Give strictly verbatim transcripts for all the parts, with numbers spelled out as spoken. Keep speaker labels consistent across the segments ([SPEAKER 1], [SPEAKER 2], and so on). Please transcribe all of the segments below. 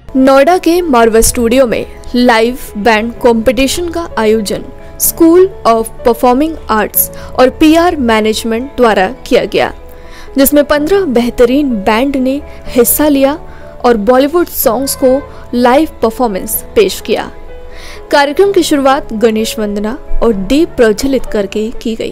[SPEAKER 1] नोएडा के मारवा स्टूडियो में live band competition का आयोजन स्कूल ऑफ परफॉर्मिंग आर्ट्स और पीआर मैनेजमेंट द्वारा किया गया, जिसमें पंद्रह बेहतरीन बैंड ने हिस्सा लिया और बॉलीवुड सॉन्ग्स को लाइव परफॉर्मेंस पेश किया। कार्यक्रम की शुरुआत गणेश वंदना और दीप प्रज्वलित करके की गई।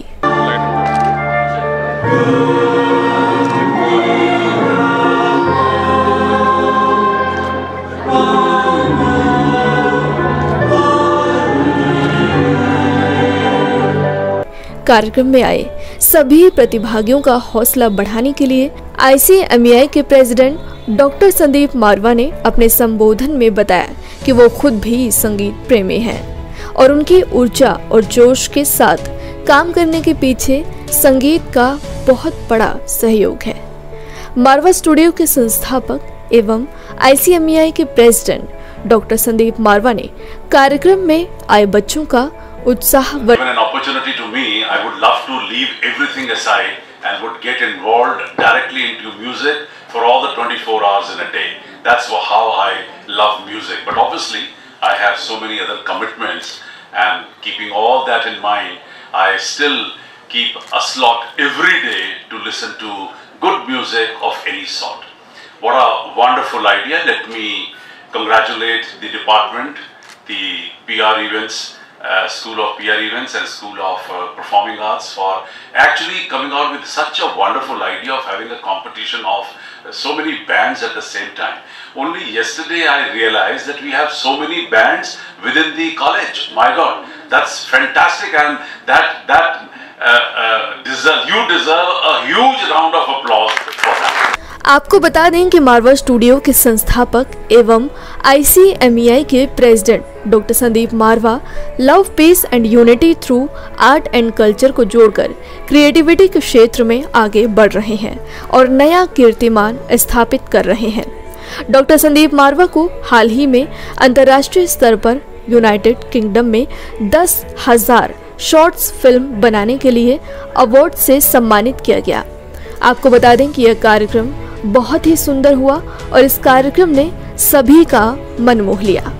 [SPEAKER 1] कार्यक्रम में आए सभी प्रतिभागियों का हौसला बढ़ाने के लिए आईसीएमईआई के प्रेसिडेंट डॉक्टर संदीप मारवा ने अपने संबोधन में बताया कि वो खुद भी संगीत प्रेमी हैं और उनकी ऊर्जा और जोश के साथ काम करने के पीछे संगीत का बहुत बड़ा सहयोग है। मारवा स्टूडियो के संस्थापक एवं आईसीएमईआई के प्रेसिडेंट डॉक्टर संदीप मारवा ने कार्यक्रम में आए बच्चों का उत्साह
[SPEAKER 2] Given an opportunity to me, I would love to leave everything aside and would get involved directly into music for all the twenty-four hours in a day. That's how I love music. But obviously, I have so many other commitments, and keeping all that in mind, I still keep a slot every day to listen to good music of any sort. What a wonderful idea. Let me congratulate the department, the P R events, Uh, School of P R Events and School of uh, Performing Arts for actually coming out with such a wonderful idea of having a competition of uh, so many bands at the same time. Only yesterday I realized that we have so many bands within the college. My God, that's fantastic, and that that uh, uh, deserve, you deserve a huge round of applause for that.
[SPEAKER 1] आपको बता दें कि मारवा studio के संस्थापक एवं ICMEI के president doctor Sandeep Marwah love peace and unity through art and culture को जोड़कर क्रिएटिविटी के क्षेत्र में आगे बढ़ रहे हैं और नया कीर्तिमान स्थापित कर रहे हैं। डॉक्टर संदीप मारवा को हाल ही में अंतर्राष्ट्रीय स्तर पर यूनाइटेड किंगडम में दस हजार शॉर्ट्स फिल्म बनाने के लिए अवार्ड से सम्मानित किया गया। आपको बता दें कि यह कार्यक्रम बहुत ही सुंदर हुआ और इस कार्यक्रम ने सभी का मन मोह लिया।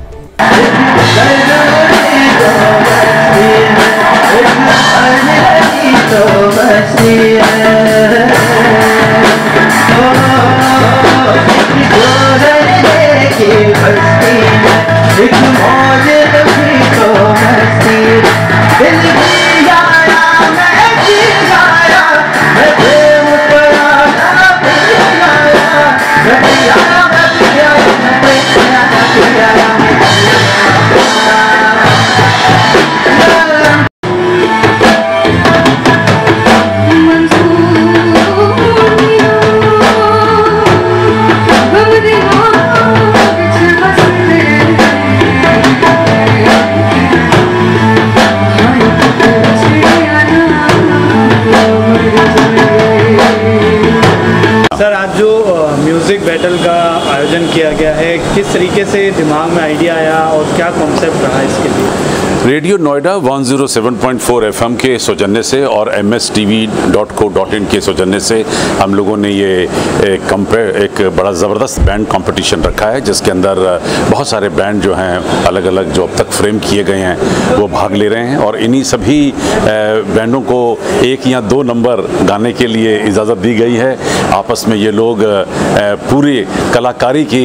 [SPEAKER 3] सर, आज जो म्यूज़िक बैटल का आयोजन किया गया है, किस तरीके से दिमाग में आइडिया आया और क्या कॉन्सेप्ट रहा इसके लिए?
[SPEAKER 2] Radio Noida one zero seven point four FM के सौजन्य से और M S T V dot co dot in के सौजन्य से हम लोगों ने ये एक कंपेयर एक बड़ा ज़बरदस्त बैंड कंपटीशन रखा है, जिसके अंदर बहुत सारे बैंड जो हैं अलग अलग जो अब तक फ्रेम किए गए हैं वो भाग ले रहे हैं और इन्हीं सभी बैंडों को एक या दो नंबर गाने के लिए इजाज़त दी गई है। आपस में ये लोग पूरी कलाकारी की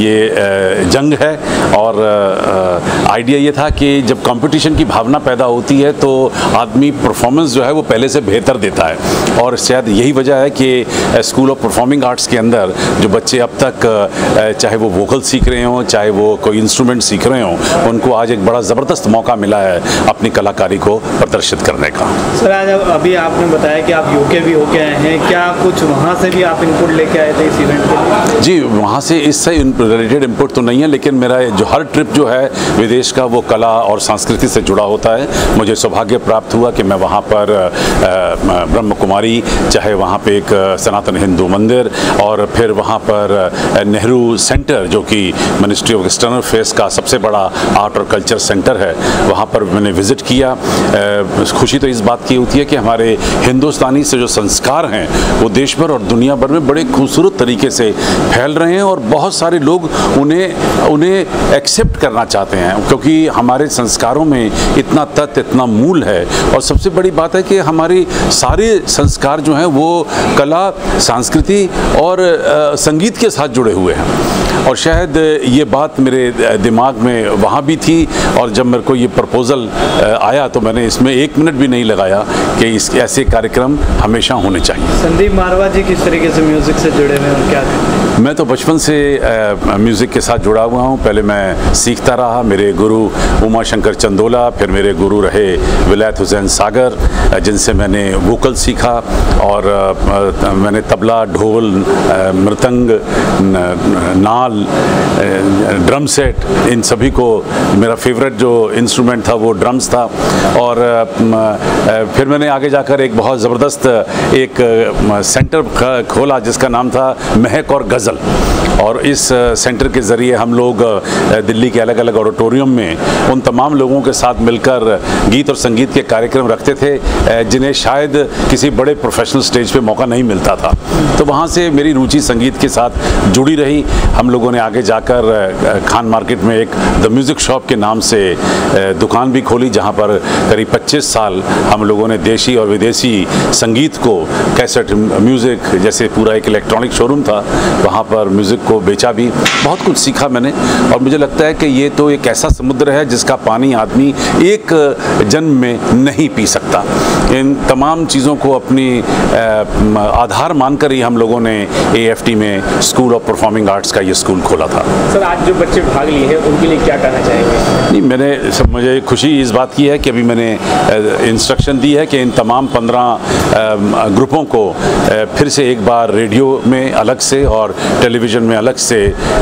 [SPEAKER 2] ये जंग है और आइडिया ये था कि जब कंपटीशन की भावना पैदा होती है तो आदमी परफॉर्मेंस जो है वो पहले से बेहतर देता है और शायद यही वजह है कि स्कूल ऑफ परफॉर्मिंग आर्ट्स के अंदर जो बच्चे अब तक चाहे वो वोकल सीख रहे हों, चाहे वो कोई इंस्ट्रूमेंट सीख रहे हों, उनको आज एक बड़ा ज़बरदस्त मौका मिला है अपनी कलाकारी को प्रदर्शित करने का।
[SPEAKER 3] सर, आज अभी आपने बताया कि आप यूके भी होके आए हैं, क्या कुछ वहाँ से भी आप इनपुट लेके आए थे इस इवेंट के लिए?
[SPEAKER 2] जी, वहाँ से इससे रिलेटेड इनपुट तो नहीं है, लेकिन मेरा जो हर ट्रिप जो है विदेश का वो कला और संस्कृति से जुड़ा होता है। मुझे सौभाग्य प्राप्त हुआ कि मैं वहाँ पर ब्रह्म कुमारी, चाहे वहाँ पे एक सनातन हिंदू मंदिर और फिर वहाँ पर नेहरू सेंटर जो कि मिनिस्ट्री ऑफ एक्सटर्नल अफेयर्स का सबसे बड़ा आर्ट और कल्चर सेंटर है, वहाँ पर मैंने विज़िट किया। खुशी तो इस बात की होती है कि हमारे हिंदुस्तानी से जो संस्कार हैं वो देश भर और दुनिया भर में बड़े खूबसूरत तरीके से फैल रहे हैं और बहुत सारे लोग उन्हें उन्हें एक्सेप्ट करना चाहते हैं, क्योंकि हमारे संस्कारों में इतना तथ्य, इतना मूल है। और सबसे बड़ी बात है कि हमारी सारे संस्कार जो हैं वो कला, संस्कृति और आ, संगीत के साथ जुड़े हुए हैं। और शायद ये बात मेरे दिमाग में वहाँ भी थी, और जब मेरे को ये प्रपोज़ल आया तो मैंने इसमें एक मिनट भी नहीं लगाया कि इस ऐसे कार्यक्रम हमेशा होने चाहिए।
[SPEAKER 3] संदीप मारवा जी किस तरीके से म्यूज़िक से जुड़े हुए हैं, क्या थे?
[SPEAKER 2] मैं तो बचपन से म्यूज़िक के साथ जुड़ा हुआ हूँ। पहले मैं सीखता रहा, मेरे गुरु उमा शंकर चंदोला, फिर मेरे गुरु रहे विलायत हुसैन सागर, जिनसे मैंने वोकल सीखा, और मैंने तबला, ढोल, मृदंग, नाल, ड्रम सेट, इन सभी को, मेरा फेवरेट जो इंस्ट्रूमेंट था वो ड्रम्स था। और फिर मैंने आगे जाकर एक बहुत ज़बरदस्त एक सेंटर खोला जिसका नाम था महक और गज़ल, और इस सेंटर के ज़रिए हम लोग दिल्ली के अलग अलग ऑडिटोरियम में उन तमाम लोगों के साथ मिलकर गीत और संगीत के कार्यक्रम रखते थे जिन्हें शायद किसी बड़े प्रोफेशनल स्टेज पे मौका नहीं मिलता था। तो वहाँ से मेरी रुचि संगीत के साथ जुड़ी रही। हम लोगों ने आगे जाकर खान मार्केट में एक द म्यूज़िक शॉप के नाम से दुकान भी खोली, जहाँ पर करीब पच्चीस साल हम लोगों ने देशी और विदेशी संगीत को, कैसेट म्यूज़िक, जैसे पूरा एक इलेक्ट्रॉनिक शोरूम था, वहाँ पर म्यूज़िक को बेचा भी। बहुत कुछ सीखा मैंने, और मुझे लगता है कि ये तो एक ऐसा समुद्र है जिसका पानी आदमी एक जन्म में नहीं पी सकता। इन तमाम चीज़ों को अपनी आधार मानकर ही हम लोगों ने ए एफ टी में स्कूल ऑफ परफॉर्मिंग आर्ट्स का ये स्कूल खोला था।
[SPEAKER 4] सर, आज जो बच्चे भाग लिए हैं उनके लिए क्या कहना चाहेंगे?
[SPEAKER 2] नहीं, मैंने सब मुझे खुशी इस बात की है कि अभी मैंने इंस्ट्रक्शन दी है कि इन तमाम पंद्रह ग्रुपों को फिर से एक बार रेडियो में अलग से और टेलीविज़न में अलग से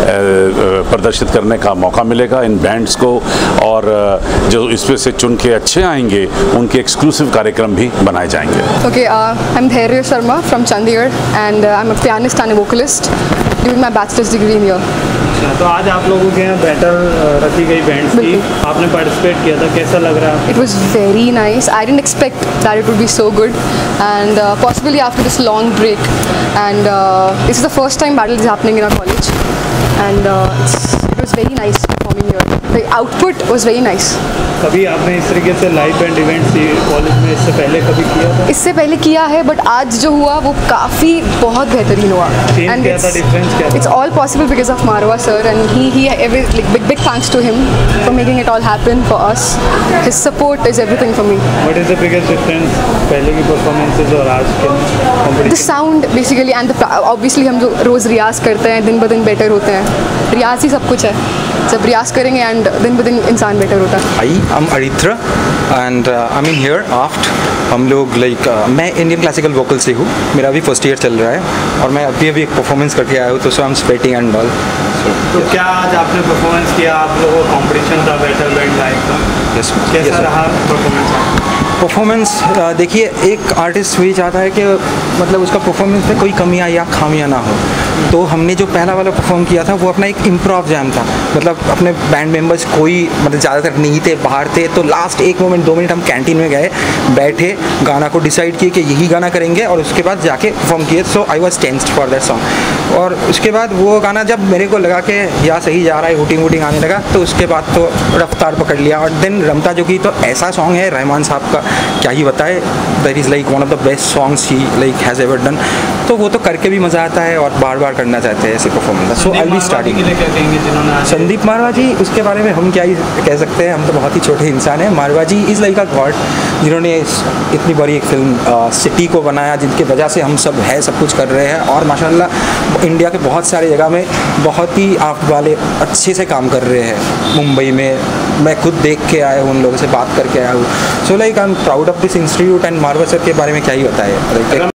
[SPEAKER 2] प्रदर्शित करने का मौका मिलेगा इन बैंड्स को, और जो इसमें से चुन के अच्छे आएंगे उनके एक्सक्लूसिव कार्यक्रम भी बनाए जाएंगे।
[SPEAKER 5] Okay, uh, I'm Dhairya Sharma from Chandigarh, and uh, I'm a pianist and a vocalist doing my bachelor's degree in here.
[SPEAKER 3] तो आज आप लोगों के यहाँ बैटल रखी गई बैंड्स की, आपने पार्टिसिपेट किया था, कैसा लग रहा है?
[SPEAKER 5] It was very nice. I didn't expect that it would be so good, and uh, possibly after this long break, and uh, this is the first time battle is happening in our college, and uh, it's, it was very nice performing here. The output was very nice.
[SPEAKER 3] कभी आपने इस तरीके से live band events college में इससे पहले कभी किया था?
[SPEAKER 5] इससे पहले किया है, बट आज जो हुआ वो काफ़ी बहुत बेहतरीन हुआ।
[SPEAKER 3] And क्या था, डिफरेंस क्या था?
[SPEAKER 5] It's all possible because of Marwa sir, and he he every like big big thanks to him for making it all happen for us. His support is everything for me.
[SPEAKER 3] What is the biggest difference पहले की performances और आज के competition?
[SPEAKER 5] The sound basically, and the obviously हम जो रोज़ रियाज करते हैं दिन ब दिन बेटर होते हैं। रियाज ही सब कुछ है, जब रियाज करेंगे एंड दिन ब दिन इंसान बेटर होता है।
[SPEAKER 6] I am Aritra and I mean here after हम लोग लाइक like, uh, मैं इंडियन क्लासिकल वोकल से हूँ, मेरा अभी फर्स्ट ईयर चल रहा है, और मैं अभी अभी एक परफॉर्मेंस करके आया हूँ, तो so I am sweating and all.
[SPEAKER 3] तो क्या आज आपने परफॉर्मेंस किया, आप लोगों का कॉम्पिटिशन था बैटल बैंड लाइव का,
[SPEAKER 6] यस
[SPEAKER 3] कैसा रहा परफॉर्मेंस?
[SPEAKER 6] परफॉर्मेंस देखिए, एक आर्टिस्ट वही चाहता है कि मतलब उसका परफॉर्मेंस में कोई कमियां या खामियां ना हो। तो हमने जो पहला वाला परफॉर्म किया था वो अपना एक इम्प्रोव जैम था, मतलब अपने बैंड मेंबर्स कोई मतलब ज़्यादातर नहीं थे, बाहर थे, तो लास्ट एक मोमेंट दो मिनट हम कैंटीन में गए, बैठे, गाना को डिसाइड किए कि यही गाना करेंगे, और उसके बाद जाके परफॉर्म किए। So I was tensed for that song, और उसके बाद वो गाना जब मेरे को लगा कि या सही जा रहा है, हुटिंग वुटिंग आने लगा, तो उसके बाद तो रफ्तार पकड़ लिया। और देन रमता जो कि तो ऐसा सॉन्ग है रहमान साहब का, क्या ही बताए, that is like one of the best songs ही लाइक हैज़ एवर डन। तो वो तो करके भी मज़ा आता है और बार बार करना चाहते हैं ऐसे performance. So I be starting. Sandeep Marwah ji, उसके बारे में हम क्या ही कह सकते हैं, हम तो बहुत ही छोटे इंसान हैं। Marwah ji is like a god, जिन्होंने इतनी बड़ी एक फिल्म सिटी को बनाया, जिनकी वजह से हम सब है सब कुछ कर रहे हैं, और माशाल्लाह इंडिया के बहुत सारे जगह में बहुत ही आर्ट वाले अच्छे से काम कर रहे हैं। मुंबई में मैं खुद देख के आया हूँ, उन लोगों से बात करके आया हूँ। So like I am proud of this institute, and Marwah sir के बारे में क्या ही बताए।